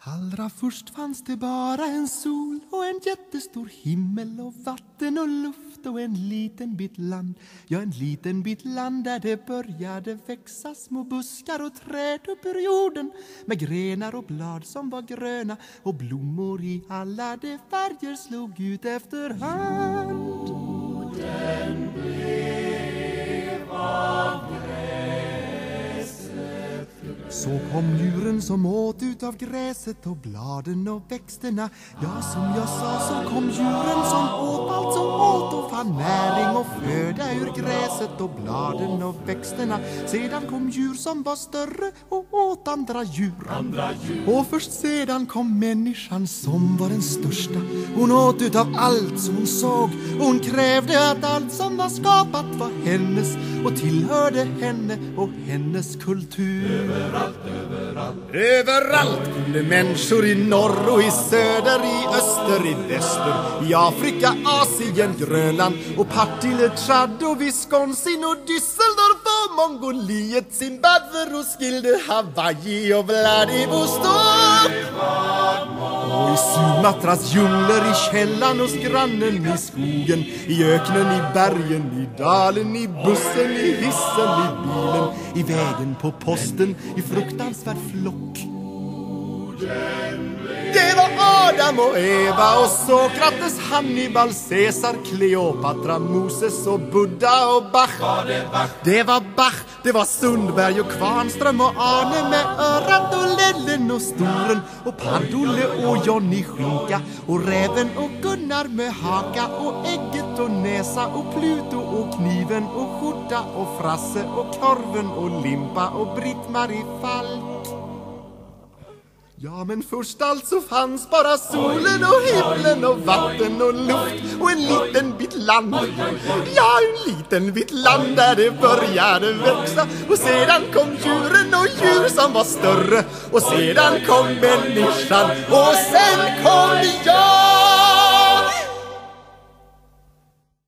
Allra först fanns det bara en sol och en jättestor himmel och vatten och luft och en liten bit land. Ja, en liten bit land där det började växa små buskar och träd upp ur jorden med grenar och blad som var gröna och blommor i alla de färger slog ut efterhand. Den blev av så kom djuren som åt utav gräset och bladen och växterna. Ja, som jag sa så kom djuren som åt allt som åt och fann näring och föda ur gräset och bladen och växterna. Sedan kom djur som var större och åt andra djur. Och först sedan kom människan som var den största. Hon åt utav allt som hon såg och hon krävde att allt som var skapat var hennes och tillhörde henne och hennes kultur. Överallt kunde människor i norr och i söder, i öster, i väster, i Afrika, Asien, Grönland och Partille, Tchad och Wisconsin och Düsseldorf och Mongoliet, Zimbabwe, Roskilde, Hawaii och Vladivostok. Och i Sumatras djungler, i källan hos grannen, i skogen, i öknen, i bergen, i dalen, i bussen, i hissen, i bilen, i vägen, på posten, i fruktansvärd flock. Det var Adam och Eva och Sokrates, Hannibal, Caesar, Kleopatra, Moses och Buddha och Bach. Det var Bach, det var Sundberg och Kvarnström och Arne med örat och Lellen och Storen och Pardolle och Johnny Skinka och Räven och Gunnar med haka och Ägget och Näsa och Pluto och Kniven och Skjorta och Frasse och Korven och Limpa och Britt-Marie Falk. Ja, men först alltså fanns bara solen och himlen och vatten och luft och en liten bit land. Ja, en liten bit land där det började växa. Och sedan kom djuren och djur som var större. Och sedan kom människan och sen kom jag.